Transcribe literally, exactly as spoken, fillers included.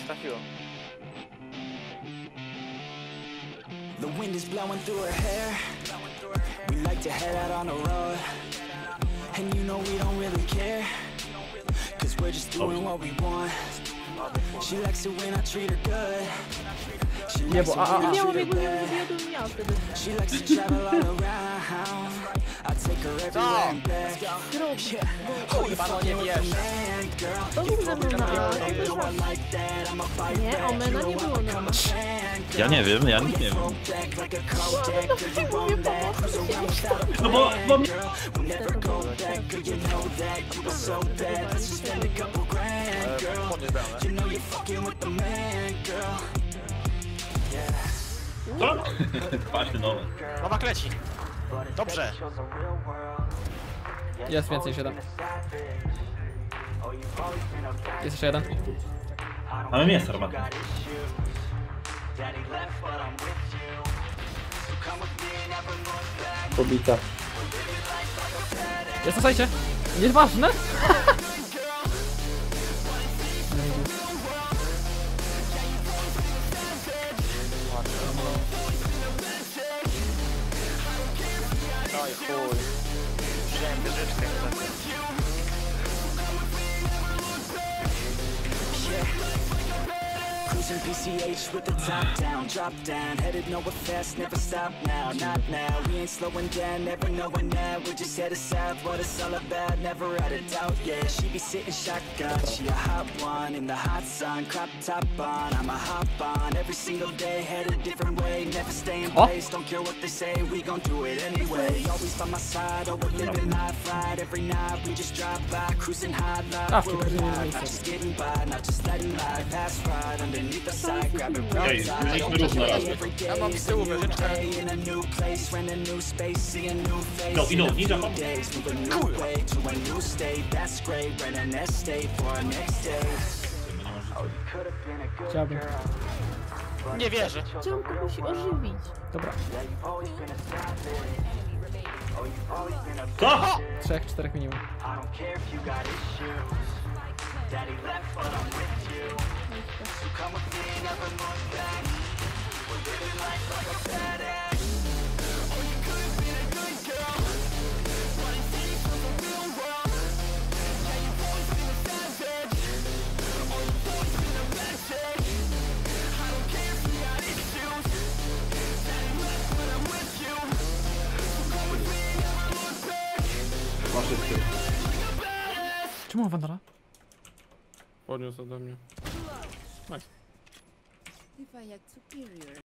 trafiło. The wind is blowing through her hair. We like to head out on the road. And you know we don't really care. Cause we're just doing what we want. She likes it when I treat her good. She likes it when I treat her bad. She likes to travel all around. I take her everywhere and back. Yeah. Oh, you fucking with the man, girl. You fucking with the one like that. I'm a fight back. You know I'm a fan, girl. Ja nie wiem, ja nic nie wiem. No bo, bo... Co? Kwaśny nowy. Nowak leci. Dobrze. Jest więcej, siedem. Jest jeszcze jeden. Mamy mięso armatne. Pobita. Jest na sajcie. Nieważne. No i chuj. Wziąłem wieżyczkę. Cruising P C H with the top down, drop down, headed nowhere fast, never stop now, not now. We ain't slowing down, never knowing that. We're just headed south, what it's all about, never out of doubt. Yeah, she be sitting shotgun, she a hot one in the hot sun, crop top on. I'm a hop on every single day, headed a different way, never stay in place. Don't care what they say, we gon' do it anyway. Always by my side, oh we're living life right. Every night we just drive by, cruising high life. We're alive, not just getting by, not just letting life pass right underneath. Okej, byliśmy równo razem. Ja mam z tyłu wieżyczkę. Go, idą, ninja mam. Chciałbym. Nie wierzę. Czemu to musi ożywić? Dobra. Co? Trzech, czterech minimum. Masz jeszcze. Czemu mam wandala? Podniósł ode mnie. If I had superior